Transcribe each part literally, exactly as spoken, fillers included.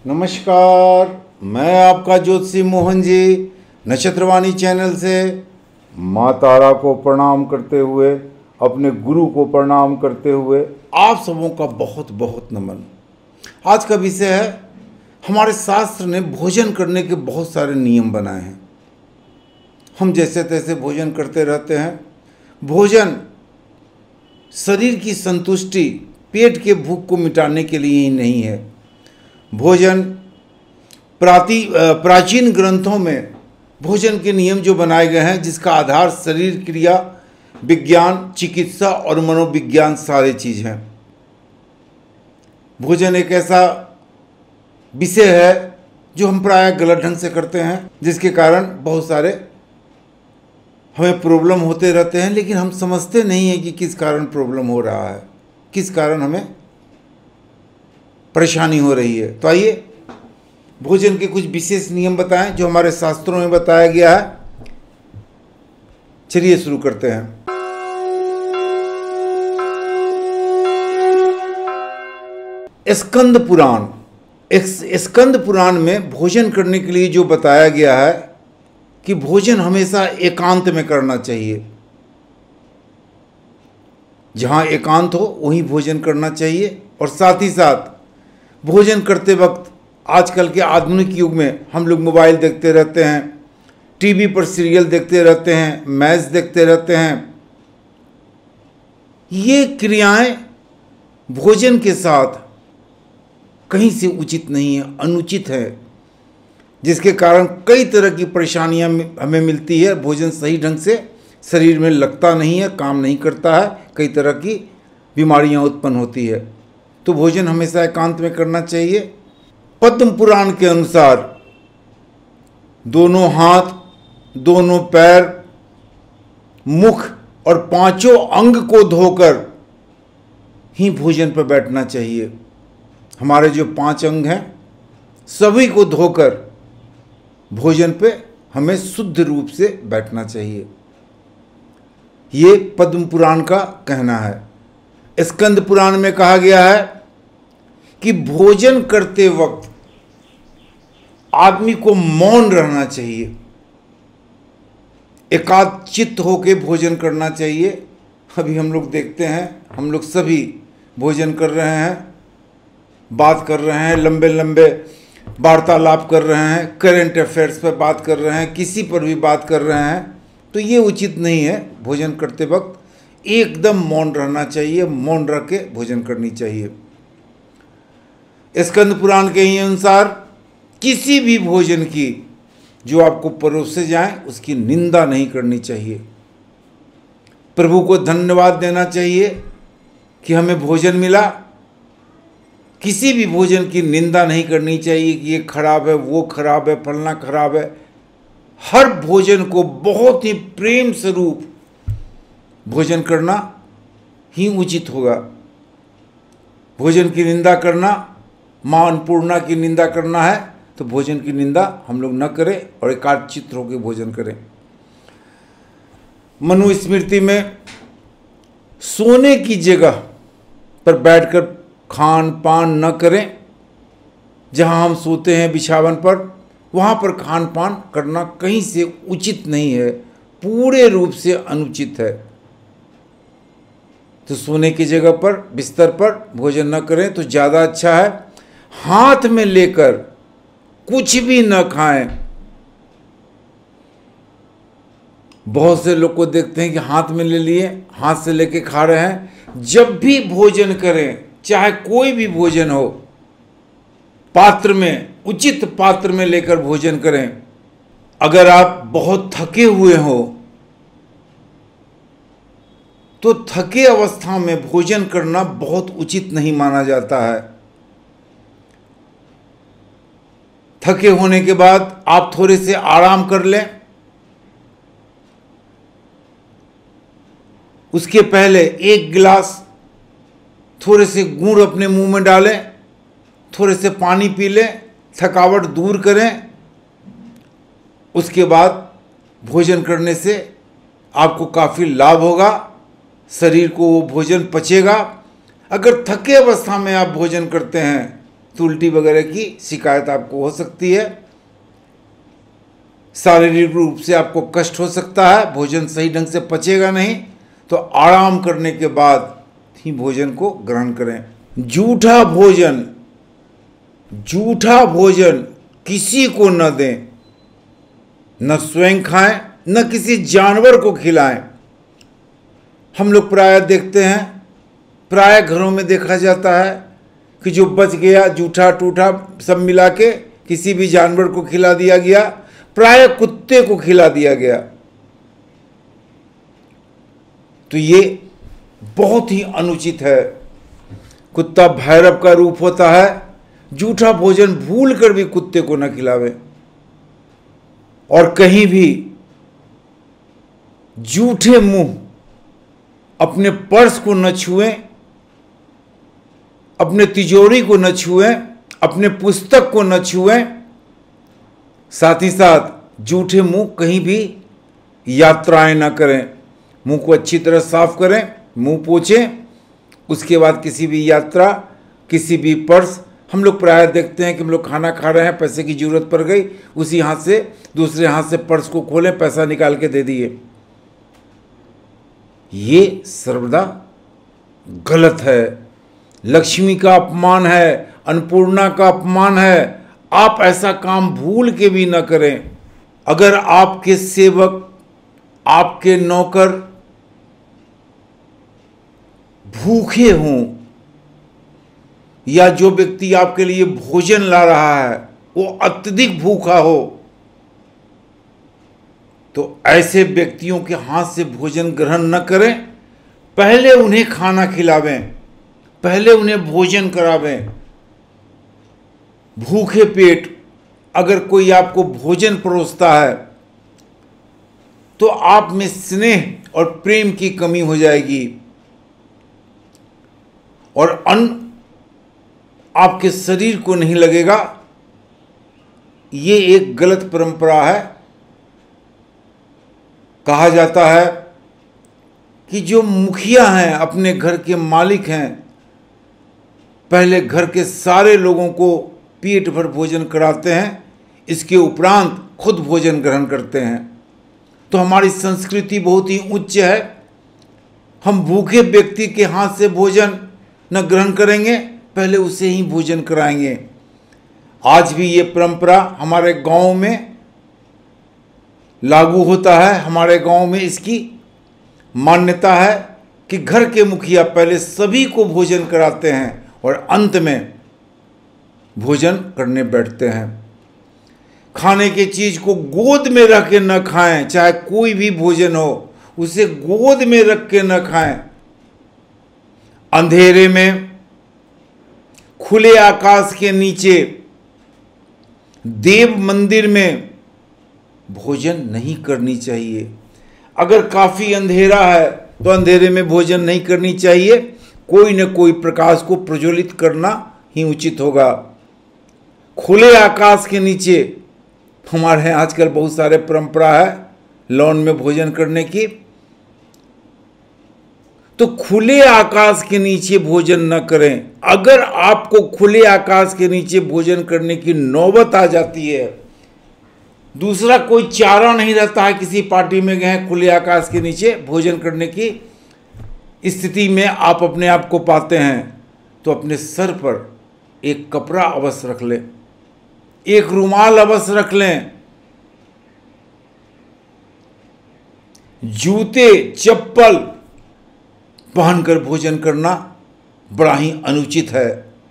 नमस्कार, मैं आपका ज्योतिषी मोहन जी नक्षत्रवाणी चैनल से माँ तारा को प्रणाम करते हुए, अपने गुरु को प्रणाम करते हुए आप सबों का बहुत बहुत नमन। आज का विषय है, हमारे शास्त्र ने भोजन करने के बहुत सारे नियम बनाए हैं। हम जैसे तैसे भोजन करते रहते हैं। भोजन शरीर की संतुष्टि, पेट के भूख को मिटाने के लिए ही नहीं है। भोजन प्राती प्राचीन ग्रंथों में भोजन के नियम जो बनाए गए हैं, जिसका आधार शरीर क्रिया विज्ञान, चिकित्सा और मनोविज्ञान सारे चीज़ हैं। भोजन एक ऐसा विषय है जो हम प्रायः गलत ढंग से करते हैं, जिसके कारण बहुत सारे हमें प्रॉब्लम होते रहते हैं, लेकिन हम समझते नहीं हैं कि किस कारण प्रॉब्लम हो रहा है, किस कारण हमें परेशानी हो रही है। तो आइए भोजन के कुछ विशेष नियम बताएं जो हमारे शास्त्रों में बताया गया है। चलिए शुरू करते हैं। स्कंद पुराण, स्कंद पुराण में भोजन करने के लिए जो बताया गया है कि भोजन हमेशा एकांत में करना चाहिए। जहाँ एकांत हो वहीं भोजन करना चाहिए। और साथ ही साथ भोजन करते वक्त, आजकल के आधुनिक युग में हम लोग मोबाइल देखते रहते हैं, टीवी पर सीरियल देखते रहते हैं, मैच देखते रहते हैं। ये क्रियाएं भोजन के साथ कहीं से उचित नहीं है, अनुचित है, जिसके कारण कई तरह की परेशानियां हमें मिलती है। भोजन सही ढंग से शरीर में लगता नहीं है, काम नहीं करता है, कई तरह की बीमारियां उत्पन्न होती है। तो भोजन हमेशा एकांत में करना चाहिए। पद्म पुराण के अनुसार दोनों हाथ, दोनों पैर, मुख और पांचों अंग को धोकर ही भोजन पर बैठना चाहिए। हमारे जो पांच अंग हैं सभी को धोकर भोजन पे हमें शुद्ध रूप से बैठना चाहिए। ये पद्म पुराण का कहना है। स्कंद पुराण में कहा गया है कि भोजन करते वक्त आदमी को मौन रहना चाहिए, एकाग्रचित्त होकर भोजन करना चाहिए। अभी हम लोग देखते हैं, हम लोग सभी भोजन कर रहे हैं, बात कर रहे हैं, लंबे लंबे वार्तालाप कर रहे हैं, करेंट अफेयर्स पर बात कर रहे हैं, किसी पर भी बात कर रहे हैं। तो ये उचित नहीं है। भोजन करते वक्त एकदम मौन रहना चाहिए, मौन रख के भोजन करनी चाहिए। स्कंद पुराण के ही अनुसार किसी भी भोजन की जो आपको परोसे जाए उसकी निंदा नहीं करनी चाहिए। प्रभु को धन्यवाद देना चाहिए कि हमें भोजन मिला। किसी भी भोजन की निंदा नहीं करनी चाहिए कि ये खराब है, वो खराब है, फलना खराब है। हर भोजन को बहुत ही प्रेम स्वरूप भोजन करना ही उचित होगा। भोजन की निंदा करना, माँ अन्नपूर्णा की निंदा करना है तो भोजन की निंदा हम लोग न करें और एकाग्रचित्त होकर भोजन करें। मनुस्मृति में सोने की जगह पर बैठकर खान पान न करें। जहाँ हम सोते हैं बिछावन पर, वहाँ पर खान पान करना कहीं से उचित नहीं है, पूरे रूप से अनुचित है। तो सोने की जगह पर, बिस्तर पर भोजन न करें तो ज़्यादा अच्छा है। हाथ में लेकर कुछ भी न खाएं। बहुत से लोग को देखते हैं कि हाथ में ले लिए, हाथ से लेके खा रहे हैं। जब भी भोजन करें, चाहे कोई भी भोजन हो, पात्र में, उचित पात्र में लेकर भोजन करें। अगर आप बहुत थके हुए हो तो थके अवस्था में भोजन करना बहुत उचित नहीं माना जाता है। थके होने के बाद आप थोड़े से आराम कर लें। उसके पहले एक गिलास थोड़े से गुड़ अपने मुंह में डालें, थोड़े से पानी पी लें, थकावट दूर करें। उसके बाद भोजन करने से आपको काफ़ी लाभ होगा, शरीर को वो भोजन पचेगा। अगर थके अवस्था में आप भोजन करते हैं तो उल्टी वगैरह की शिकायत आपको हो सकती है। शारीरिक रूप से आपको कष्ट हो सकता है, भोजन सही ढंग से पचेगा नहीं, तो आराम करने के बाद ही भोजन को ग्रहण करें। जूठा भोजन जूठा भोजन किसी को न दें, न स्वयं खाएं, न किसी जानवर को खिलाएं। हम लोग प्रायः देखते हैं, प्रायः घरों में देखा जाता है कि जो बच गया जूठा टूठा सब मिला के किसी भी जानवर को खिला दिया गया, प्रायः कुत्ते को खिला दिया गया। तो ये बहुत ही अनुचित है। कुत्ता भैरव का रूप होता है। जूठा भोजन भूल कर भी कुत्ते को न खिलावे, और कहीं भी जूठे मुंह अपने पर्स को न छुएं, अपने तिजोरी को न छुएं, अपने पुस्तक को न छुएं। साथ ही साथ जूठे मुंह कहीं भी यात्राएं न करें। मुंह को अच्छी तरह साफ करें, मुंह पोंछें, उसके बाद किसी भी यात्रा, किसी भी पर्स, हम लोग प्रायः देखते हैं कि हम लोग खाना खा रहे हैं, पैसे की जरूरत पड़ गई, उसी हाथ से दूसरे हाथ से पर्स को खोलें, पैसा निकाल के दे दिए। ये सर्वदा गलत है, लक्ष्मी का अपमान है, अन्नपूर्णा का अपमान है। आप ऐसा काम भूल के भी न करें। अगर आपके सेवक, आपके नौकर भूखे हों, या जो व्यक्ति आपके लिए भोजन ला रहा है वो अत्यधिक भूखा हो, तो ऐसे व्यक्तियों के हाथ से भोजन ग्रहण न करें। पहले उन्हें खाना खिलावें, पहले उन्हें भोजन करावें। भूखे पेट अगर कोई आपको भोजन परोसता है तो आप में स्नेह और प्रेम की कमी हो जाएगी, और अन्न आपके शरीर को नहीं लगेगा। ये एक गलत परंपरा है। कहा जाता है कि जो मुखिया हैं, अपने घर के मालिक हैं, पहले घर के सारे लोगों को पेट भर भोजन कराते हैं, इसके उपरांत खुद भोजन ग्रहण करते हैं। तो हमारी संस्कृति बहुत ही उच्च है। हम भूखे व्यक्ति के हाथ से भोजन न ग्रहण करेंगे, पहले उसे ही भोजन कराएंगे। आज भी ये परंपरा हमारे गांव में लागू होता है। हमारे गांव में इसकी मान्यता है कि घर के मुखिया पहले सभी को भोजन कराते हैं और अंत में भोजन करने बैठते हैं। खाने की चीज को गोद में रख के न खाएं, चाहे कोई भी भोजन हो, उसे गोद में रख के न खाएं। अंधेरे में, खुले आकाश के नीचे, देव मंदिर में भोजन नहीं करनी चाहिए। अगर काफी अंधेरा है तो अंधेरे में भोजन नहीं करनी चाहिए। कोई न कोई प्रकाश को प्रज्वलित करना ही उचित होगा। खुले आकाश के नीचे हमारे यहाँ आजकल बहुत सारे परंपरा है लॉन में भोजन करने की, तो खुले आकाश के नीचे भोजन न करें। अगर आपको खुले आकाश के नीचे भोजन करने की नौबत आ जाती है, दूसरा कोई चारा नहीं रहता है, किसी पार्टी में गए हैं, खुले आकाश के नीचे भोजन करने की स्थिति में आप अपने आप को पाते हैं, तो अपने सर पर एक कपड़ा अवश्य रख लें, एक रुमाल अवश्य रख लें। जूते चप्पल पहनकर भोजन करना बड़ा ही अनुचित है।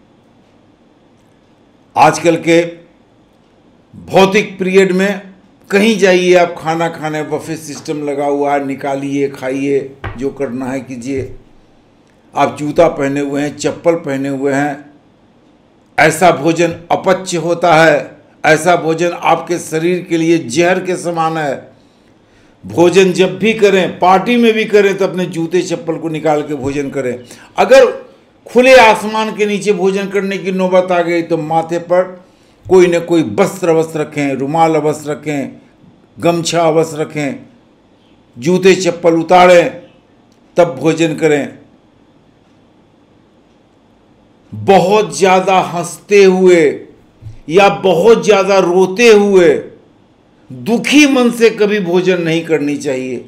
आजकल के भौतिक पीरियड में कहीं जाइए आप खाना खाने, बफे सिस्टम लगा हुआ है, निकालिए खाइए, जो करना है कीजिए। आप जूता पहने हुए हैं, चप्पल पहने हुए हैं, ऐसा भोजन अपच्य होता है। ऐसा भोजन आपके शरीर के लिए जहर के समान है। भोजन जब भी करें, पार्टी में भी करें, तो अपने जूते चप्पल को निकाल के भोजन करें। अगर खुले आसमान के नीचे भोजन करने की नौबत आ गई तो माथे पर कोई न कोई वस्त्र अवश्य रखें, रुमाल अवश्य रखें, गमछा अवश्य रखें, जूते चप्पल उतारें, तब भोजन करें। बहुत ज़्यादा हंसते हुए या बहुत ज़्यादा रोते हुए, दुखी मन से कभी भोजन नहीं करनी चाहिए।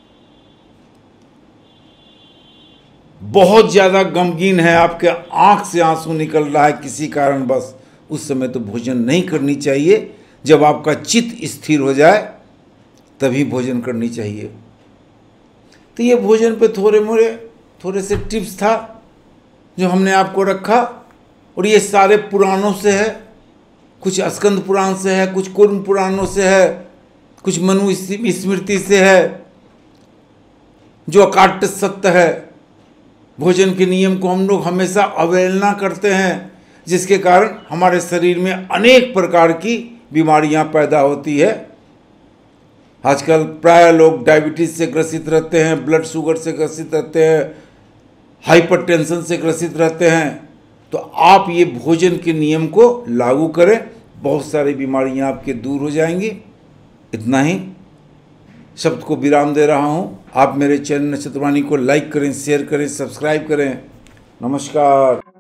बहुत ज़्यादा गमगीन है, आपके आंख से आंसू निकल रहा है किसी कारणवश, उस समय तो भोजन नहीं करनी चाहिए। जब आपका चित्त स्थिर हो जाए तभी भोजन करनी चाहिए। तो ये भोजन पे थोड़े मोड़े थोड़े से टिप्स था जो हमने आपको रखा, और ये सारे पुराणों से है, कुछ स्कंद पुराण से है, कुछ कूर्म पुराणों से है, कुछ मनु स्मृति से है, जो अकाट्य सत्य है। भोजन के नियम को हम लोग हमेशा अवहेलना करते हैं, जिसके कारण हमारे शरीर में अनेक प्रकार की बीमारियां पैदा होती है। आजकल प्राय लोग डायबिटीज से ग्रसित रहते हैं, ब्लड शुगर से ग्रसित रहते हैं, हाइपरटेंशन से ग्रसित रहते हैं। तो आप ये भोजन के नियम को लागू करें, बहुत सारी बीमारियां आपके दूर हो जाएंगी। इतना ही शब्द को विराम दे रहा हूं। आप मेरे चैनल नक्षत्रवाणी को लाइक करें, शेयर करें, सब्सक्राइब करें। नमस्कार।